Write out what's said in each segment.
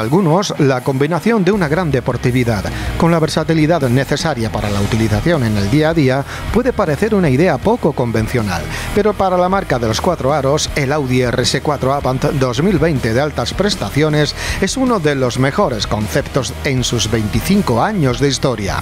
algunos, la combinación de una gran deportividad con la versatilidad necesaria para la utilización en el día a día puede parecer una idea poco convencional, pero para la marca de los cuatro aros, el Audi RS4 Avant 2020 de altas prestaciones es uno de los mejores conceptos en sus 25 años de historia.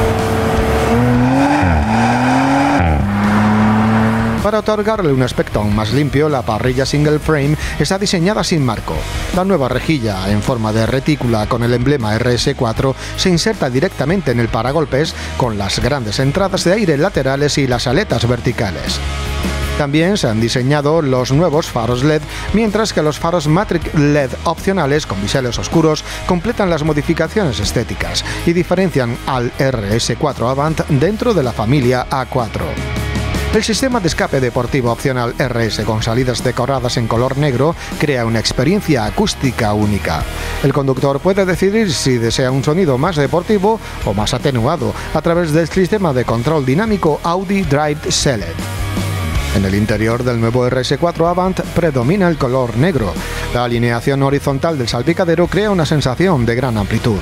Para otorgarle un aspecto aún más limpio, la parrilla single frame está diseñada sin marco. La nueva rejilla en forma de retícula con el emblema RS4 se inserta directamente en el paragolpes con las grandes entradas de aire laterales y las aletas verticales. También se han diseñado los nuevos faros LED, mientras que los faros Matrix LED opcionales con biseles oscuros completan las modificaciones estéticas y diferencian al RS4 Avant dentro de la familia A4. El sistema de escape deportivo opcional RS con salidas decoradas en color negro crea una experiencia acústica única. El conductor puede decidir si desea un sonido más deportivo o más atenuado a través del sistema de control dinámico Audi Drive Select. En el interior del nuevo RS4 Avant predomina el color negro. La alineación horizontal del salpicadero crea una sensación de gran amplitud.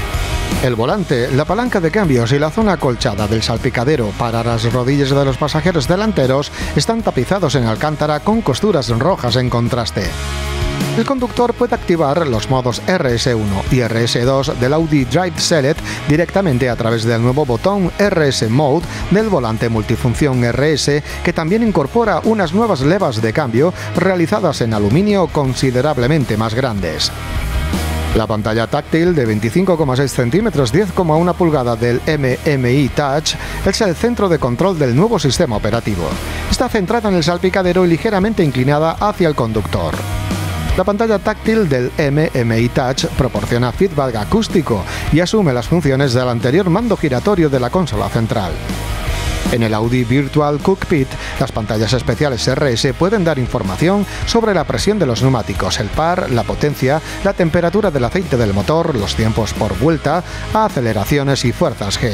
El volante, la palanca de cambios y la zona acolchada del salpicadero para las rodillas de los pasajeros delanteros están tapizados en alcántara con costuras rojas en contraste. El conductor puede activar los modos RS1 y RS2 del Audi Drive Select directamente a través del nuevo botón RS Mode del volante multifunción RS, que también incorpora unas nuevas levas de cambio realizadas en aluminio considerablemente más grandes. La pantalla táctil de 25,6 centímetros 10,1 pulgada del MMI Touch es el centro de control del nuevo sistema operativo. Está centrada en el salpicadero y ligeramente inclinada hacia el conductor. La pantalla táctil del MMI Touch proporciona feedback acústico y asume las funciones del anterior mando giratorio de la consola central. En el Audi Virtual Cockpit, las pantallas especiales RS pueden dar información sobre la presión de los neumáticos, el par, la potencia, la temperatura del aceite del motor, los tiempos por vuelta, aceleraciones y fuerzas G.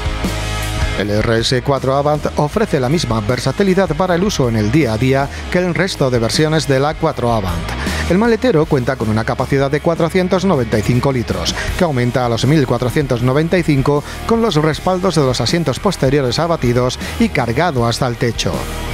El RS4 Avant ofrece la misma versatilidad para el uso en el día a día que el resto de versiones del A4 Avant. El maletero cuenta con una capacidad de 495 litros, que aumenta a los 1.495 con los respaldos de los asientos posteriores abatidos y cargado hasta el techo.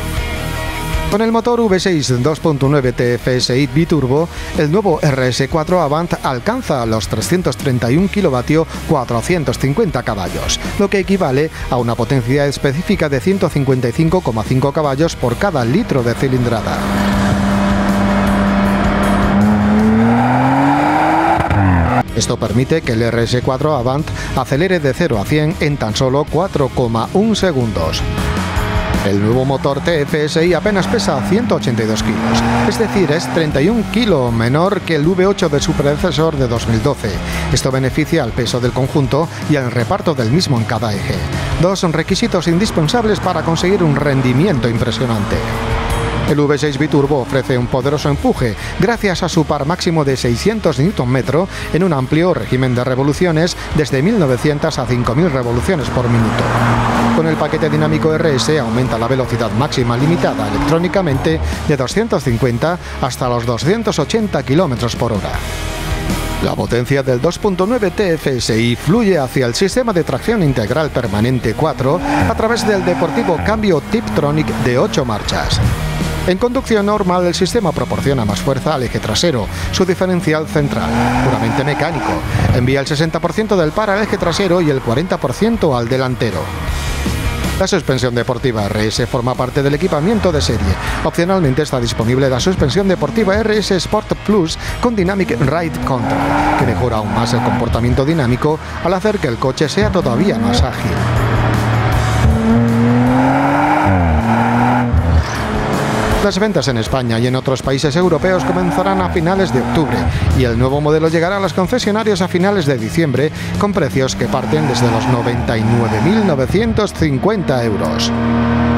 Con el motor V6 2.9 TFSI biturbo, el nuevo RS4 Avant alcanza los 331 kW 450 caballos, lo que equivale a una potencia específica de 155,5 caballos por cada litro de cilindrada. Esto permite que el RS4 Avant acelere de 0 a 100 en tan solo 4,1 segundos. El nuevo motor TFSI apenas pesa 182 kilos, es decir, es 31 kilos menor que el V8 de su predecesor de 2012. Esto beneficia al peso del conjunto y al reparto del mismo en cada eje. Dos requisitos indispensables para conseguir un rendimiento impresionante. El V6 biturbo ofrece un poderoso empuje gracias a su par máximo de 600 Nm en un amplio régimen de revoluciones desde 1900 a 5000 revoluciones por minuto. Con el paquete dinámico RS aumenta la velocidad máxima limitada electrónicamente de 250 hasta los 280 km por hora. La potencia del 2.9 TFSI fluye hacia el sistema de tracción integral permanente 4 a través del deportivo cambio Tiptronic de 8 marchas. En conducción normal, el sistema proporciona más fuerza al eje trasero, su diferencial central, puramente mecánico. Envía el 60% del par al eje trasero y el 40% al delantero. La suspensión deportiva RS forma parte del equipamiento de serie. Opcionalmente está disponible la suspensión deportiva RS Sport Plus con Dynamic Ride Control, que mejora aún más el comportamiento dinámico al hacer que el coche sea todavía más ágil. Las ventas en España y en otros países europeos comenzarán a finales de octubre y el nuevo modelo llegará a los concesionarios a finales de diciembre con precios que parten desde los 99.950 euros.